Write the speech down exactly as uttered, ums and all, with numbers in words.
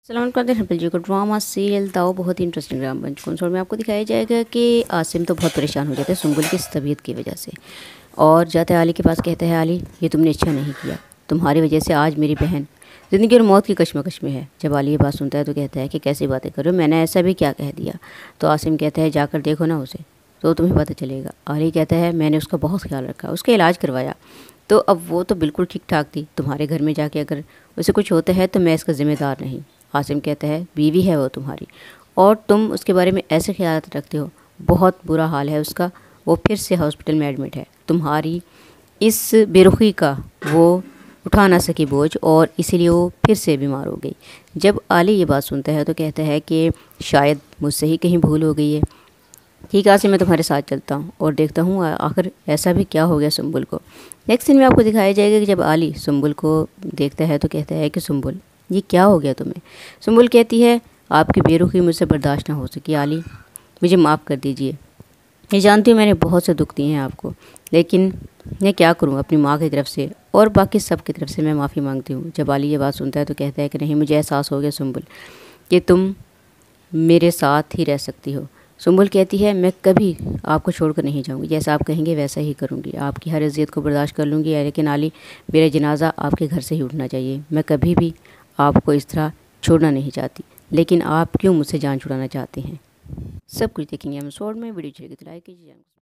Salman Khan herbal जी को drama serial दाव बहुत ही इंटरेस्टिंग ड्रामा बन चुका है। शो में आपको दिखाया जाएगा कि आसिम तो बहुत परेशान हो जाता है सुंबुल की इस तबीयत की वजह से, और जाता है आली के पास, कहता है आली ये तुमने अच्छा नहीं किया, तुम्हारी वजह से आज मेरी बहन ज़िंदगी और मौत की कश्मकश में है। जब आली ये बात सुनता है तो कहता है कि कैसी बातें करो, मैंने ऐसा भी क्या कह दिया। तो आसिम कहता है जाकर देखो ना उसे, तो तुम्हें पता चलेगा। आली कहता है मैंने उसका बहुत ख्याल रखा, उसका इलाज करवाया, तो अब वो तो बिल्कुल ठीक ठाक थी। तुम्हारे घर में जाके अगर उसे कुछ होता है तो मैं इसका ज़िम्मेदार नहीं। आसिम कहता है बीवी है वो तुम्हारी, और तुम उसके बारे में ऐसे ख्याल रखते हो, बहुत बुरा हाल है उसका, वो फिर से हॉस्पिटल में एडमिट है। तुम्हारी इस बेरुखी का वो उठा ना सकी बोझ, और इसीलिए वो फिर से बीमार हो गई। जब आली ये बात सुनता है तो कहता है कि शायद मुझसे ही कहीं भूल हो गई है। ठीक है आसिम, मैं तुम्हारे साथ चलता हूँ और देखता हूँ आखिर ऐसा भी क्या हो गया सुंबुल को। नेक्स्ट सीन में आपको दिखाया जाएगा कि जब आली सुंबुल को देखता है तो कहता है कि सुंबुल ये क्या हो गया तुम्हें। सुंबुल कहती है आपकी बेरुखी मुझसे बर्दाश्त ना हो सकी आली, मुझे माफ़ कर दीजिए। ये जानती हूँ मैंने बहुत से दुख दिए हैं आपको, लेकिन मैं क्या करूँ, अपनी माँ की तरफ से और बाकी सब की तरफ से मैं माफ़ी मांगती हूँ। जब आली ये बात सुनता है तो कहता है कि नहीं, मुझे एहसास हो गया सुंबुल कि तुम मेरे साथ ही रह सकती हो। सुंबुल कहती है मैं कभी आपको छोड़कर नहीं जाऊंगी, जैसा आप कहेंगे वैसा ही करूंगी, आपकी हर अज़ियत को बर्दाश्त कर लूँगी, लेकिन आली मेरा जनाजा आपके घर से ही उठना चाहिए। मैं कभी भी आपको इस तरह छोड़ना नहीं चाहती, लेकिन आप क्यों मुझसे जान छुड़ाना चाहते हैं। सब कुछ देखेंगे हम शॉर्ट में। वीडियो अच्छी लगी तो लाइक कीजिए।